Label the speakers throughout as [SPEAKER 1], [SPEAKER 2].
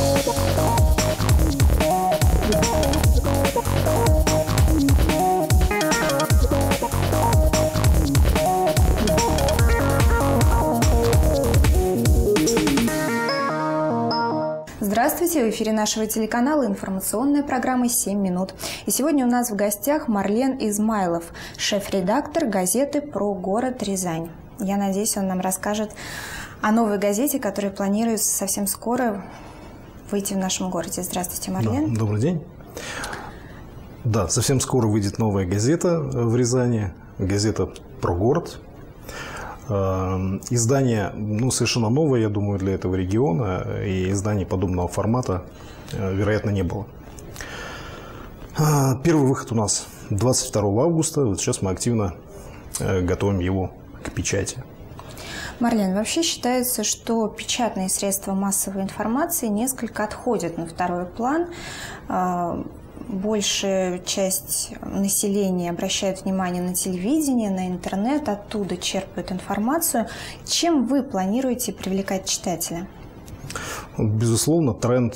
[SPEAKER 1] Здравствуйте! В эфире нашего телеканала информационная программа «7 минут». И сегодня у нас в гостях Марлен Измайлов, шеф-редактор газеты «Про город Рязань». Я надеюсь, он нам расскажет о новой газете, которая планируется совсем скоро выйти в нашем городе. Здравствуйте, Марлен.
[SPEAKER 2] Да, добрый день. Да, совсем скоро выйдет новая газета в Рязани, газета «Про город». Издание, совершенно новое, я думаю, для этого региона, и изданий подобного формата, вероятно, не было. Первый выход у нас 22 августа, вот сейчас мы активно готовим его к печати.
[SPEAKER 1] Марлен, вообще считается, что печатные средства массовой информации несколько отходят на второй план. Большая часть населения обращает внимание на телевидение, на интернет, оттуда черпают информацию. Чем вы планируете привлекать читателя?
[SPEAKER 2] Безусловно, тренд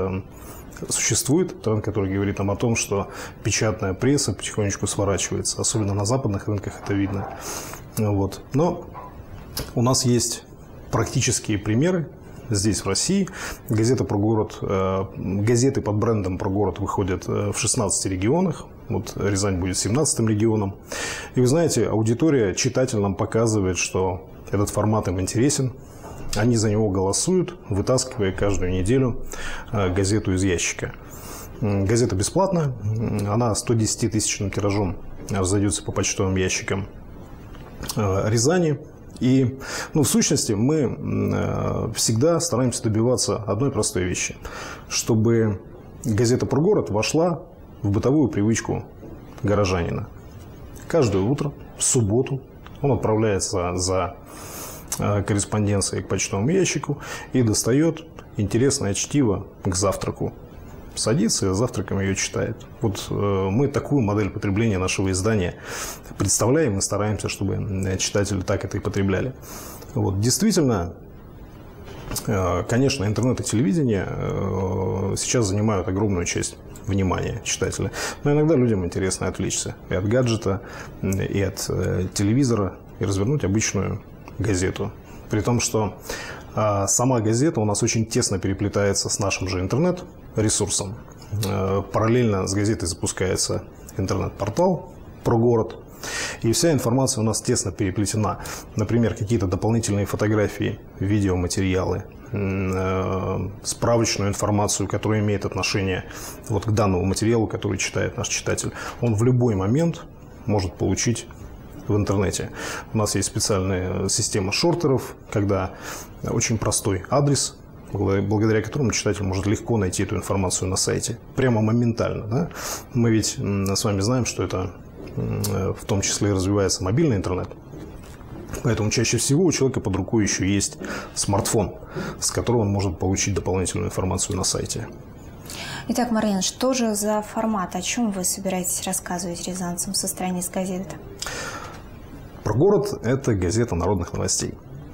[SPEAKER 2] существует, тренд, который говорит нам о том, что печатная пресса потихонечку сворачивается. Особенно на западных рынках это видно. Вот. Но у нас есть практические примеры. Здесь, в России, газета «Про город», газеты под брендом «Про город» выходят в 16 регионах. Вот Рязань будет 17-м регионом. И вы знаете, аудитория, читатель нам показывает, что этот формат им интересен. Они за него голосуют, вытаскивая каждую неделю газету из ящика. Газета бесплатная, она 110-тысячным тиражом разойдется по почтовым ящикам Рязани. И, в сущности, мы всегда стараемся добиваться одной простой вещи, чтобы газета «Про город» вошла в бытовую привычку горожанина. Каждое утро, в субботу, он отправляется за корреспонденцией к почтовому ящику и достает интересное чтиво к завтраку. Садится и за завтраком ее читает. Вот мы такую модель потребления нашего издания представляем и стараемся, чтобы читатели так это и потребляли. Вот. Действительно, конечно, интернет и телевидение сейчас занимают огромную часть внимания читателя. Но иногда людям интересно отвлечься и от гаджета, и от телевизора, и развернуть обычную газету. При том, что сама газета у нас очень тесно переплетается с нашим же интернет-ресурсом. Параллельно с газетой запускается интернет-портал «Про город». И вся информация у нас тесно переплетена. Например, какие-то дополнительные фотографии, видеоматериалы, справочную информацию, которая имеет отношение вот к данному материалу, который читает наш читатель. Он в любой момент может получить в интернете. У нас есть специальная система шортеров, когда очень простой адрес, благодаря которому читатель может легко найти эту информацию на сайте. Прямо моментально. Да? Мы ведь с вами знаем, что это в том числе и развивается мобильный интернет. Поэтому чаще всего у человека под рукой еще есть смартфон, с которого он может получить дополнительную информацию на сайте.
[SPEAKER 1] Итак, Марлен, что же за формат? О чем вы собираетесь рассказывать рязанцам со страниц газеты?
[SPEAKER 2] «Про город» – это газета народных новостей.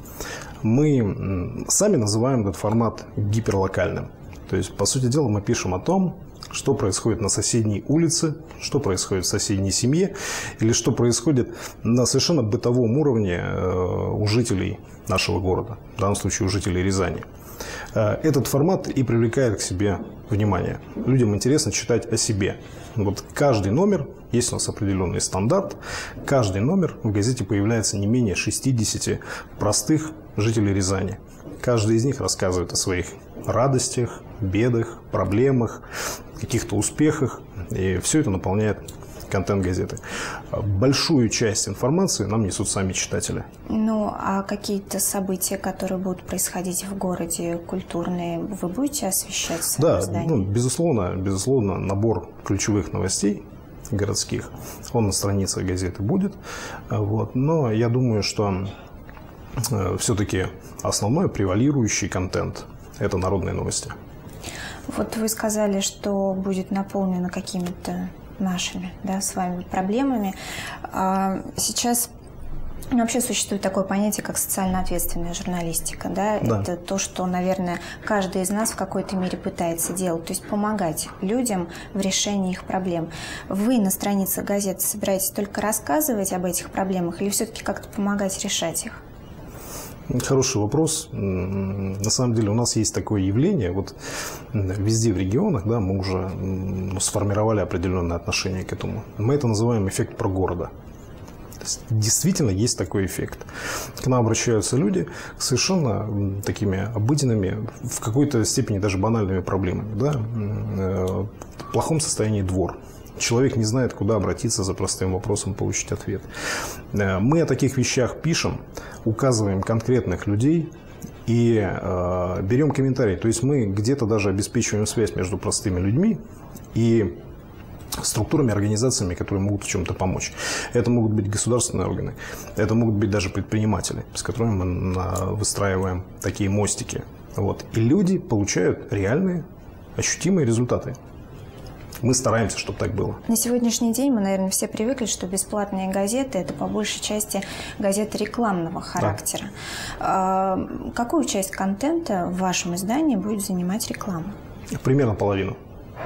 [SPEAKER 2] Мы сами называем этот формат гиперлокальным. То есть, по сути дела, мы пишем о том, что происходит на соседней улице, что происходит в соседней семье, или что происходит на совершенно бытовом уровне у жителей нашего города, в данном случае у жителей Рязани. Этот формат и привлекает к себе внимание. Людям интересно читать о себе. Вот каждый номер, есть у нас определенный стандарт, каждый номер в газете появляется не менее 60 простых жителей Рязани. Каждый из них рассказывает о своих радостях, бедах, проблемах, каких-то успехах. И все это наполняет контент газеты. Большую часть информации нам несут сами читатели.
[SPEAKER 1] Ну, а какие-то события, которые будут происходить в городе, культурные, вы будете освещать в своем издании? Безусловно, набор ключевых новостей городских, он на странице газеты будет. Вот. Но я думаю, что все-таки основной превалирующий контент – это народные новости. Вот вы сказали, что будет наполнено какими-то нашими, с вами проблемами. Сейчас Вообще существует такое понятие, как социально ответственная журналистика. Да?
[SPEAKER 2] Да.
[SPEAKER 1] Это то, что, наверное, каждый из нас в какой-то мере пытается делать. То есть помогать людям в решении их проблем. Вы на страницах газеты собираетесь только рассказывать об этих проблемах или все-таки как-то помогать решать их?
[SPEAKER 2] Хороший вопрос. На самом деле у нас есть такое явление. Вот везде в регионах, да, мы уже сформировали определенное отношение к этому. Мы это называем эффект прогорода. Действительно есть такой эффект. К нам обращаются люди с совершенно такими обыденными, в какой-то степени даже банальными проблемами. Да? В плохом состоянии двор. Человек не знает, куда обратиться за простым вопросом, получить ответ. Мы о таких вещах пишем, указываем конкретных людей и берем комментарии. То есть мы где-то даже обеспечиваем связь между простыми людьми и структурами, организациями, которые могут в чем-то помочь. Это могут быть государственные органы, это могут быть даже предприниматели, с которыми мы выстраиваем такие мостики. Вот. И люди получают реальные, ощутимые результаты. Мы стараемся, чтобы так было.
[SPEAKER 1] На сегодняшний день мы, наверное, все привыкли, что бесплатные газеты – это по большей части газеты рекламного характера. Да. Какую часть контента в вашем издании будет занимать реклама?
[SPEAKER 2] Примерно половину.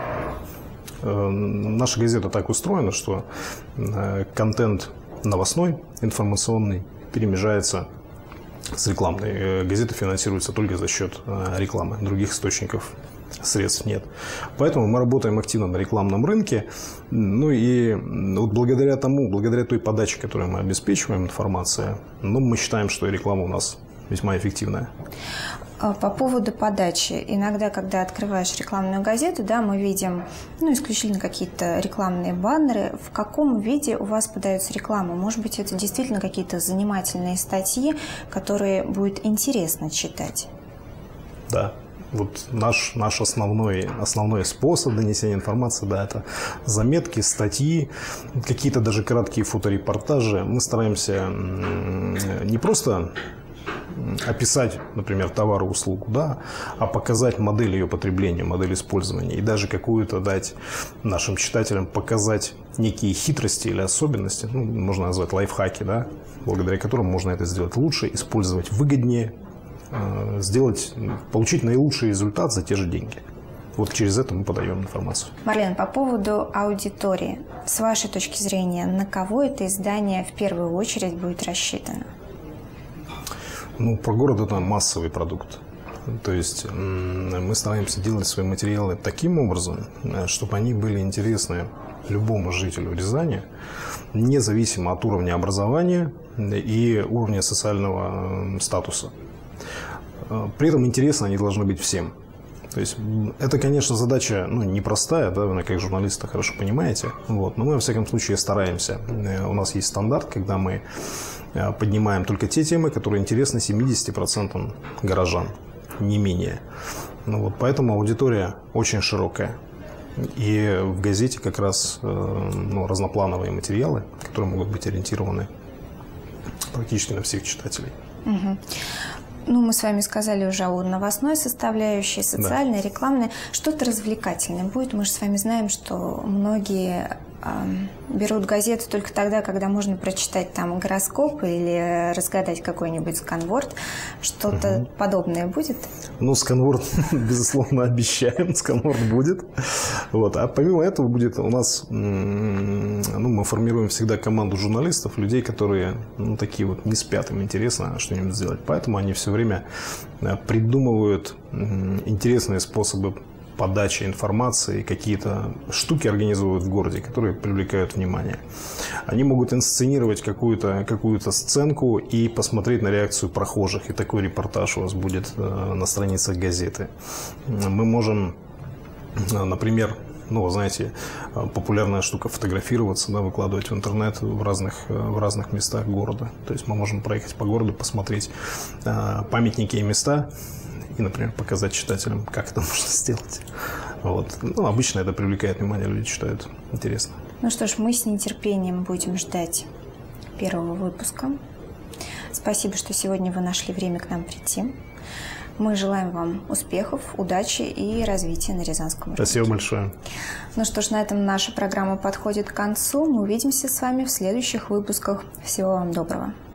[SPEAKER 2] Наша газета так устроена, что контент новостной, информационный перемежается с рекламной. Газета финансируется только за счет рекламы. Других источников средств нет. Поэтому мы работаем активно на рекламном рынке. Ну и вот благодаря той подаче, которую мы обеспечиваем, информация, мы считаем, что и реклама у нас весьма эффективная.
[SPEAKER 1] По поводу подачи. Иногда, когда открываешь рекламную газету, да, мы видим исключительно какие-то рекламные баннеры. В каком виде у вас подается реклама? Может быть, это действительно какие-то занимательные статьи, которые будет интересно читать?
[SPEAKER 2] Да. Вот наш основной способ донесения информации, да, это заметки, статьи, какие-то даже краткие фоторепортажи. Мы стараемся не просто описать, например, товар и услугу, да, а показать модель ее потребления, модель использования. И даже какую-то дать нашим читателям, показать некие хитрости или особенности, можно назвать лайфхаки, да, благодаря которым можно это сделать лучше, использовать выгоднее, получить наилучший результат за те же деньги. Вот через это мы подаем информацию.
[SPEAKER 1] Марлен, по поводу аудитории. С вашей точки зрения, на кого это издание в первую очередь будет рассчитано?
[SPEAKER 2] Про город это массовый продукт. То есть мы стараемся делать свои материалы таким образом, чтобы они были интересны любому жителю Рязани, независимо от уровня образования и уровня социального статуса. При этом интересны они должны быть всем. То есть это, конечно, задача непростая, да, вы как журналисты хорошо понимаете. Вот, но мы, во всяком случае, стараемся. У нас есть стандарт, когда мы поднимаем только те темы, которые интересны 70% горожан, не менее. Поэтому аудитория очень широкая. И в газете как раз разноплановые материалы, которые могут быть ориентированы практически на всех читателей.
[SPEAKER 1] Угу. Мы с вами сказали уже о новостной составляющей, социальной, рекламной. Что-то развлекательное будет? Мы же с вами знаем, что многие берут газету только тогда, когда можно прочитать там гороскоп или разгадать какой-нибудь сканворд. Что-то подобное будет?
[SPEAKER 2] Сканворд, безусловно, обещаем, сканворд будет. А помимо этого будет у нас, мы формируем всегда команду журналистов, людей, которые такие не спят, им интересно что-нибудь сделать. Поэтому они все время придумывают интересные способы подачи информации, какие-то штуки организуют в городе, которые привлекают внимание. Они могут инсценировать какую-то сценку и посмотреть на реакцию прохожих. И такой репортаж у вас будет на страницах газеты. Мы можем, например, знаете, популярная штука фотографироваться, да, выкладывать в интернет в разных местах города. То есть мы можем проехать по городу, посмотреть памятники и места, и, например, показать читателям, как это можно сделать. Обычно это привлекает внимание, люди читают. Интересно.
[SPEAKER 1] Что ж, мы с нетерпением будем ждать первого выпуска. Спасибо, что сегодня вы нашли время к нам прийти. Мы желаем вам успехов, удачи и развития на Рязанском рынке.
[SPEAKER 2] Спасибо большое.
[SPEAKER 1] Что ж, на этом наша программа подходит к концу. Мы увидимся с вами в следующих выпусках. Всего вам доброго.